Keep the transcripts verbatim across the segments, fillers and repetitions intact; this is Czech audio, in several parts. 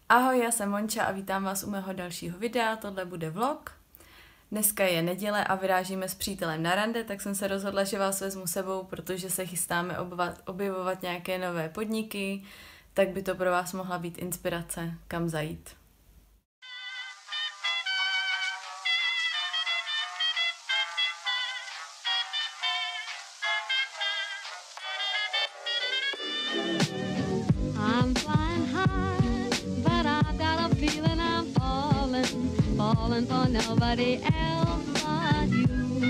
Ahoj, já jsem Monča a vítám vás u mého dalšího videa, tohle bude vlog. Dneska je neděle a vyrážíme s přítelem na rande, tak jsem se rozhodla, že vás vezmu sebou, protože se chystáme objevovat nějaké nové podniky, tak by to pro vás mohla být inspirace, kam zajít. Falling for nobody else but you.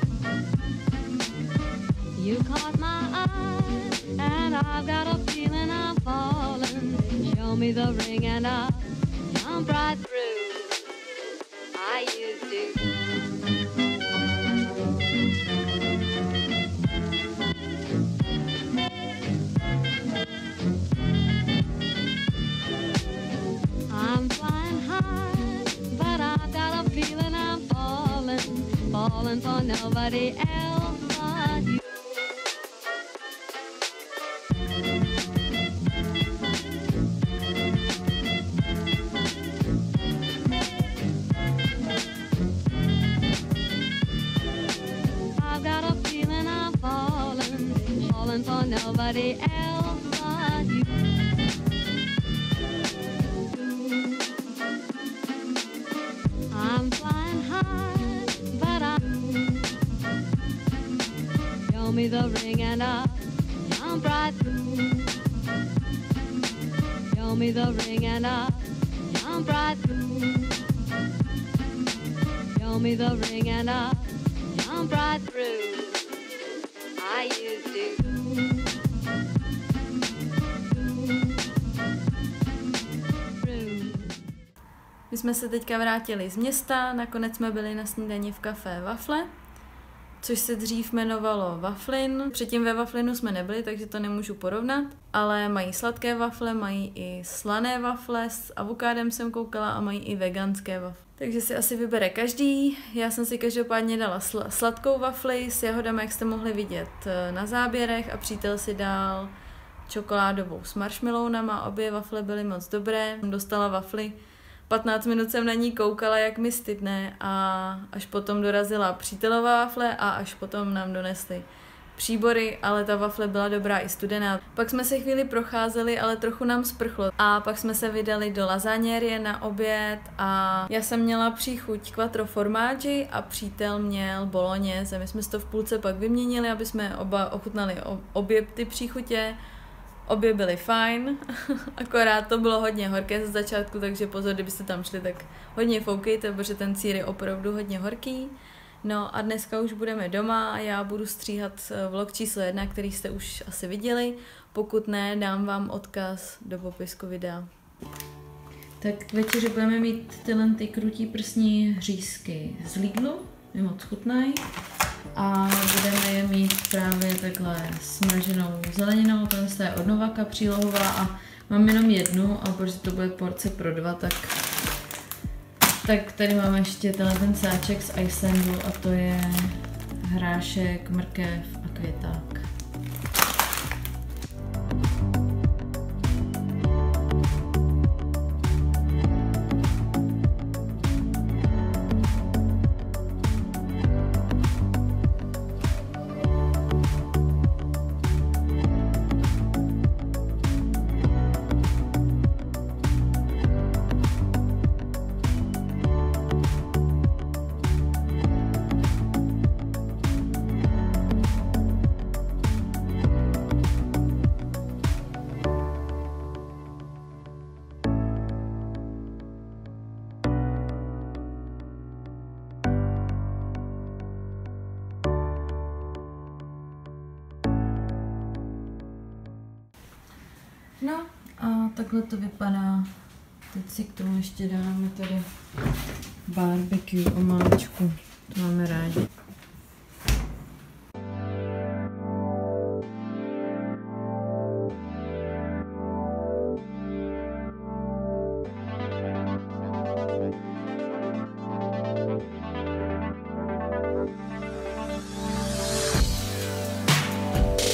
You caught my eye, and I've got a feeling I'm falling. Show me the ring and I'll jump right through. I used to. I'm flying high, feeling I'm falling, falling for nobody else but you. I've got a feeling I'm falling, falling for nobody else but you. I'm flying high, but I show me the ring and I'll jump right through. Show me the ring and I'll jump right through. Show me the ring and I'll jump right through. I used to. My jsme se teďka vrátili z města, nakonec jsme byli na snídani v kafé Wafle, což se dřív jmenovalo Waflin. Předtím ve Waflinu jsme nebyli, takže to nemůžu porovnat, ale mají sladké wafle, mají i slané wafle, s avokádem jsem koukala a mají i veganské wafle. Takže si asi vybere každý. Já jsem si každopádně dala sl- sladkou wafli s jahodama, jak jste mohli vidět na záběrech, a přítel si dal čokoládovou s marshmallowama. Obě wafle byly moc dobré. Dostala wafli, patnáct minut jsem na ní koukala, jak mi stydne, a až potom dorazila přítelová wafle a až potom nám donesli příbory, ale ta wafle byla dobrá i studená. Pak jsme se chvíli procházeli, ale trochu nám sprchlo a pak jsme se vydali do lasagne na oběd a já jsem měla příchuť quattro formaggi a přítel měl bolognese. My jsme si to v půlce pak vyměnili, aby jsme oba ochutnali obě ty příchutě. Obě byly fajn, akorát to bylo hodně horké ze začátku, takže pozor, kdybyste tam šli, tak hodně foukejte, protože ten sýr je opravdu hodně horký. No a dneska už budeme doma a já budu stříhat vlog číslo jedna, který jste už asi viděli. Pokud ne, dám vám odkaz do popisku videa. Tak k večeři budeme mít tyhle ty krutí prsní řízky z Lidlu, je moc chutnají. A budeme je mít právě takhle smraženou zeleninou, to je od Novaka přílohová a mám jenom jednu, a protože to bude porce pro dva, tak, tak tady máme ještě tenhle ten sáček z Icelandu a to je hrášek, mrkev a květák. No a takhle to vypadá. Teď si k tomu ještě dáme tady barbecue omáčku. To máme rádi.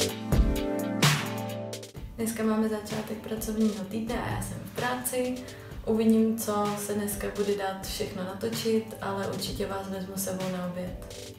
Dneska máme začátek pracovního týdne a já jsem v práci. Uvidím, co se dneska bude dát všechno natočit, ale určitě vás vezmu sebou na oběd.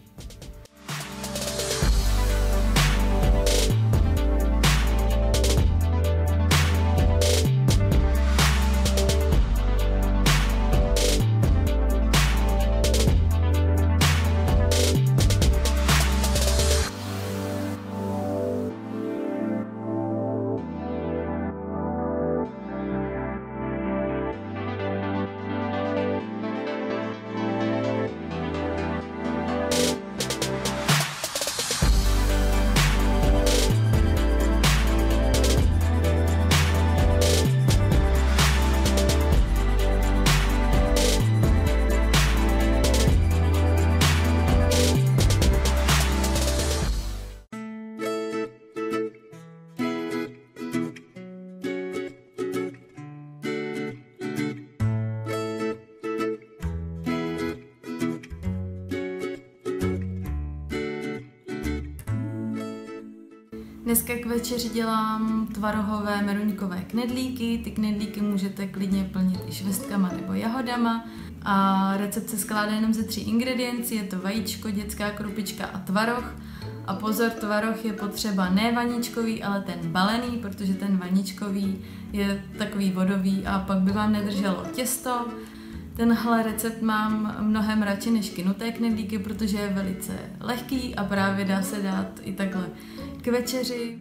Dneska k večeři dělám tvarohové meruňkové knedlíky. Ty knedlíky můžete klidně plnit i švestkama nebo jahodama. A recept se skládá jenom ze tří ingrediencí, je to vajíčko, dětská krupička a tvaroh. A pozor, tvaroh je potřeba ne vaničkový, ale ten balený, protože ten vaničkový je takový vodový a pak by vám nedrželo těsto. Tenhle recept mám mnohem radši než kynuté knedlíky, protože je velice lehký a právě dá se dát i takhle k večeři.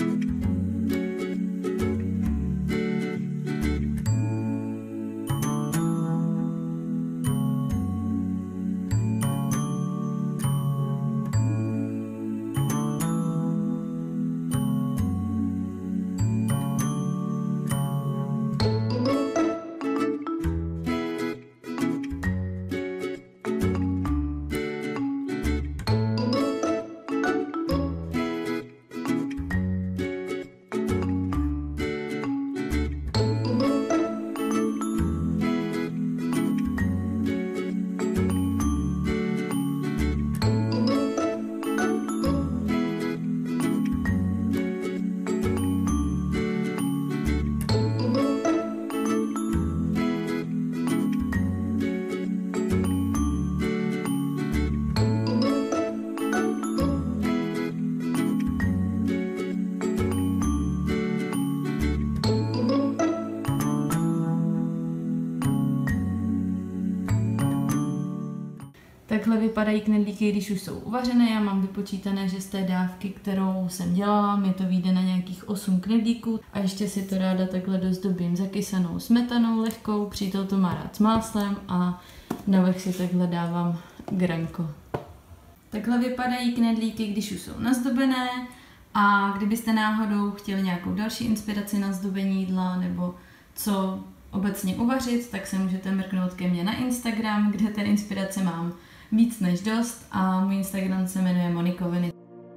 Takhle vypadají knedlíky, když už jsou uvařené. Já mám vypočítané, že z té dávky, kterou jsem dělala, mi to vyjde na nějakých osm knedlíků. A ještě si to ráda takhle dozdobím zakysanou smetanou lehkou, přítel to má rád s máslem a navrch si takhle dávám granko. Takhle vypadají knedlíky, když už jsou nazdobené. A kdybyste náhodou chtěli nějakou další inspiraci na zdobení jídla nebo co obecně uvařit, tak se můžete mrknout ke mně na Instagram, kde té inspirace mám víc než dost a můj Instagram se jmenuje Monikoviny.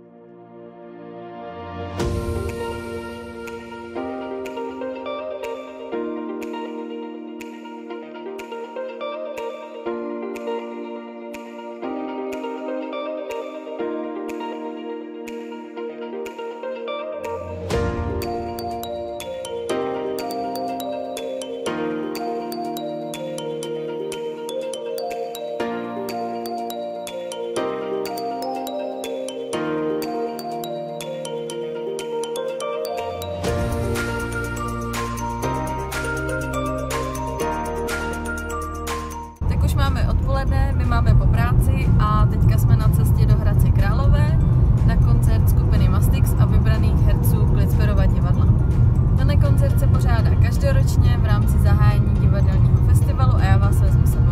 My máme po práci a teďka jsme na cestě do Hradce Králové na koncert skupiny Mastix a vybraných herců Klitsperova divadla. Tenhle koncert se pořádá každoročně v rámci zahájení divadelního festivalu a já vás vezmu sebou.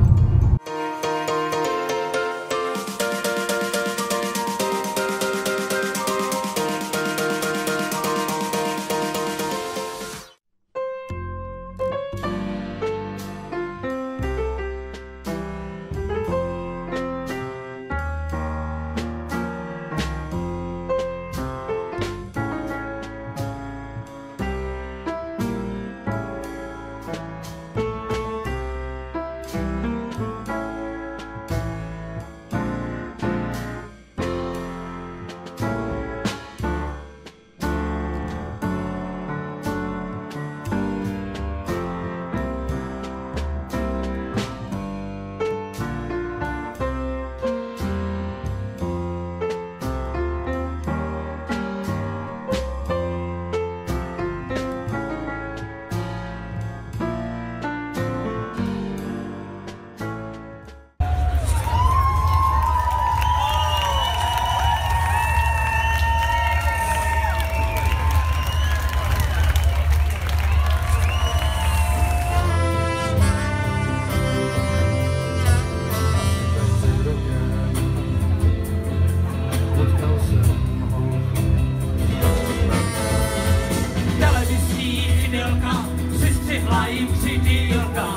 volají přidýlka.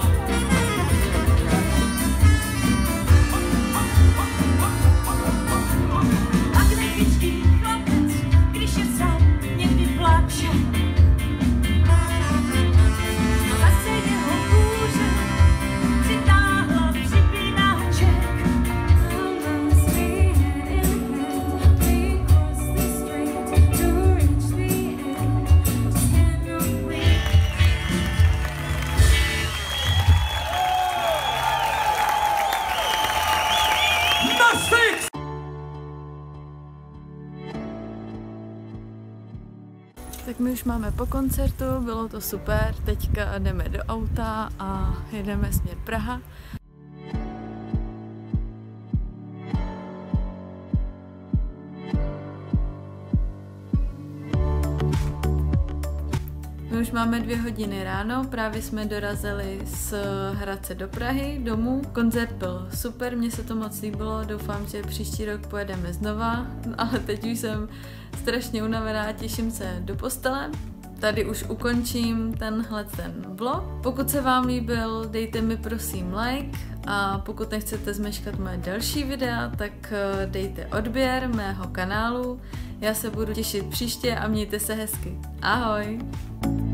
Magnifický chlapec, když je sám, někdy pláče. Zase jeho kůže přitáhla připínáček. Tak my už máme po koncertu, bylo to super, teďka jdeme do auta a jedeme směr Praha. My už máme dvě hodiny ráno, právě jsme dorazili z Hradce do Prahy domů. Koncert byl super, mně se to moc líbilo, doufám, že příští rok pojedeme znova, ale teď už jsem strašně unavená, těším se do postele. Tady už ukončím tenhle ten vlog. Pokud se vám líbil, dejte mi prosím like a pokud nechcete zmeškat moje další videa, tak dejte odběr mého kanálu. Já se budu těšit příště a mějte se hezky. Ahoj!